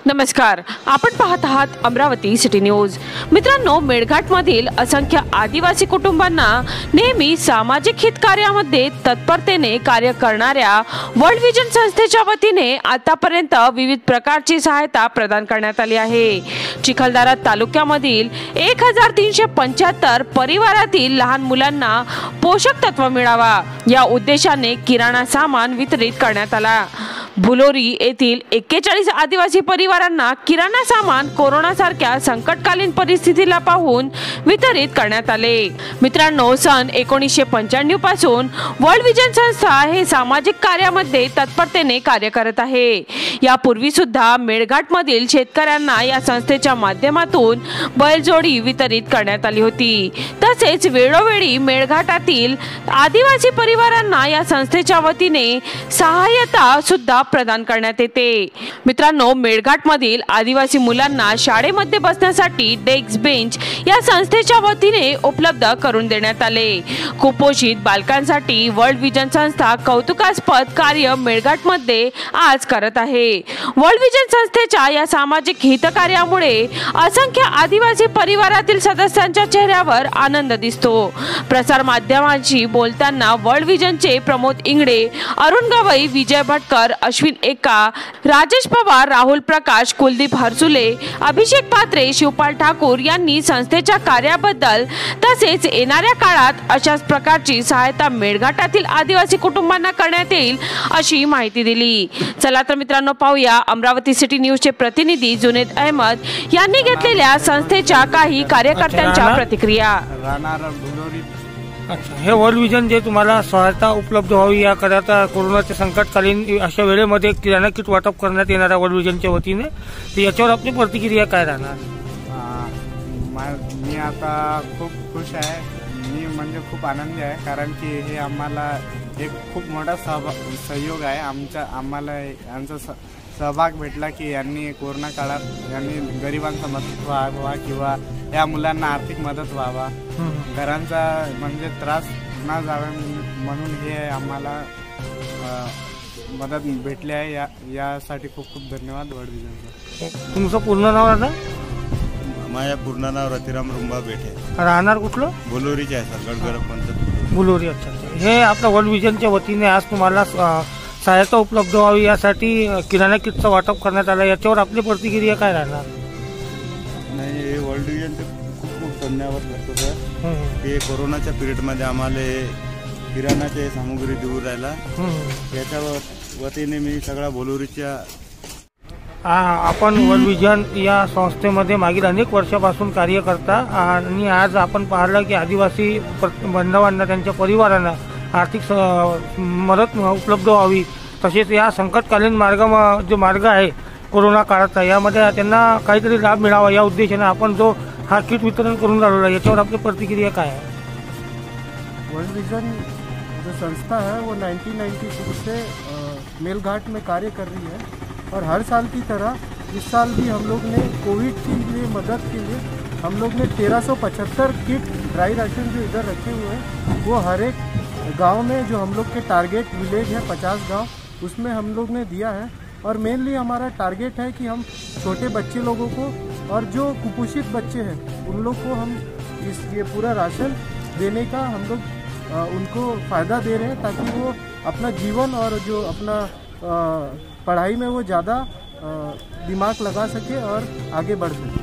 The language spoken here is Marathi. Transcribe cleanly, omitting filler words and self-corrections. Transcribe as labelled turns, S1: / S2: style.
S1: नमस्कार, आपण पाहत आहात अमरावती सिटी न्यूज। मित्रांनो, मेळघाटमधील असंख्य आदिवासी कुटुंबांना नेहमी सामाजिक हित कार्यामध्ये तत्परतेने कार्य करणाऱ्या वर्ल्ड विजन संस्थेच्या वतीने आतापर्यंत विविध प्रकारची सहायता प्रदान करण्यात आली आहे। चिखलदरा तालुक्यामधील 1375 परिवारातील लहान मुलांना पोषक तत्व मिळावा या उद्देशाने किराणा सामान वितरित करण्यात आला। बुलोरी येथील 41 आदिवासी परिवारांना किराणा सामान कोरोना सारख्या संकटकालीन परिस्थितीला पाहून वितरित करण्यात आले। मित्रांनो, सन 1995 पासून वर्ल्ड विजन संस्था हे सामाजिक कार्यामध्ये तत्परतेने कार्य करत आहे। यापूर्वी सुद्धा मेळघाटमधील शेतकऱ्यांना या संस्थेच्या माध्यमातून बैलजोडी वितरित करण्यात आली होती। तसेच वेळोवेळी मेळघाटातील आदिवासी परिवारांना या संस्थेच्या वतीने सहाय्यता सुद्धा प्रदान करण्यात येते। मित्रांनो, मेळघाटमधील आदिवासी मुलांना शाळेमध्ये बसण्यासाठी डेस्क बेंच या संस्थेच्या वतीने उपलब्ध करून देण्यात आले। कुपोषित बालकांसाठी वर्ल्ड विजन संस्था कौतुकास्पद कार्य मेळघाटमध्ये आज करत आहे। वर्ल्ड विजन संस्थेच्या या सामाजिक हितकार्यामुळे असंख्य आदिवासी परिवारातील सदस्यांच्या चेहऱ्यावर आनंद दिसतो। प्रसार माध्यमांशी बोलताना वर्ल्ड विजनचे प्रमोद इंगडे, अरुण गवई, विजय भटकर, अश्विन एका, राजेश पवार, राहुल प्रकाश, कुलदीप हरसुले, अभिषेक पात्रे, शिवपाल ठाकूर यांनी संस्थेच्या कार्याबद्दल तसेच येणाऱ्या काळात अशाच प्रकारची सहायता मेळघाटातील आदिवासी कुटुंबांना करण्यात येईल अशी माहिती दिली। चला तर मित्रांनो, पाहूया अमरावती सिटी न्यूजचे प्रतिनिधी जुनेद अहमद यांनी घेतलेल्या संस्थेच्या काही कार्यकर्त्यांच्या प्रतिक्रिया।
S2: अच्छा, हे वर्ल्ड विजन जे तुम्हाला सहायता उपलब्ध व्हावी या करता कोरोनाच्या संकटकालीन अशा वेळेमध्ये किराणा किट वाटप करण्यात येणार आहे वर्ल्ड विजनच्या वतीने, तर याच्यावर आपली प्रतिक्रिया काय राहणार?
S3: मी आता खूप खुश आहे, मी म्हणजे खूप आनंदी आहे, कारण की हे आम्हाला एक खूप मोठा सहयोग आहे। आम्हाला यांचा सहभाग भेटला की यांनी कोरोना काळात यांनी गरिबांचा मदत व्हावा किंवा या मुलांना आर्थिक मदत व्हावा, घरांचा म्हणजे त्रास न जावे म्हणून हे आम्हाला मदत भेटली आहे। यासाठी खूप खूप धन्यवाद वर्ल्ड विजनचा।
S2: तुमचं पूर्ण नाव आता?
S4: माझं पूर्ण नाव रतिराम रुंबा बेठे,
S2: राहणार कुठलं?
S4: बुलोरीचे आहे सर, गडगड पंचायत
S2: बुलोरी। अच्छा, हे आपल्या वर्ल्ड विजनच्या वतीने आज तुम्हाला सहायता उपलब्ध व्हावी यासाठी किराणा किटचं वाटप करण्यात आलं, याच्यावर आपली प्रतिक्रिया काय राहणार?
S4: नाही, हे वर्ल्ड विजनचे खूप खूप धन्यवाद करतो सर, की कोरोनाच्या पिरियडमध्ये आम्हाला किराणाची सामुग्री देऊ राहिला, याच्या वतीने मी सगळ्या बुलोरीच्या
S2: आपण वर्ल्ड विजन या संस्थेमध्ये मागील अनेक वर्षापासून कार्य करता आणि आज आपण पाहिलं की आदिवासी बांधवांना त्यांच्या परिवारांना आर्थिक मदत उपलब्ध व्हावी, तसेच या संकटकालीन जो मार्ग आहे कोरोना काळाचा, यामध्ये त्यांना काहीतरी लाभ मिळावा या उद्देशाने आपण जो हा किट वितरण करून राहिलो आहे, याच्यावर आपली प्रतिक्रिया काय आहे?
S5: वर्ल्ड विजन जो संस्था है वो 1996 से मेलघाट में कार्य कर रही है और हर साल की तरह इस साल भी हम लोग ने कोविड के लिए मदद के लिए हम लोग ने 1375 किट ड्राई राशन जो इधर रखे हुए हैं वो हर एक गांव में, जो हम लोग के टारगेट विलेज है 50 गांव, उसमें हम लोग ने दिया है। और मेनली हमारा टारगेट है कि हम छोटे बच्चे लोगों को और जो कुपोषित बच्चे हैं उन लोग को हम ये पूरा राशन देने का हम लोग उनको फ़ायदा दे रहे हैं, ताकि वो अपना जीवन और जो अपना पढ़ाई में वो ज़्यादा दिमाग लगा सके और आगे बढ़ सके।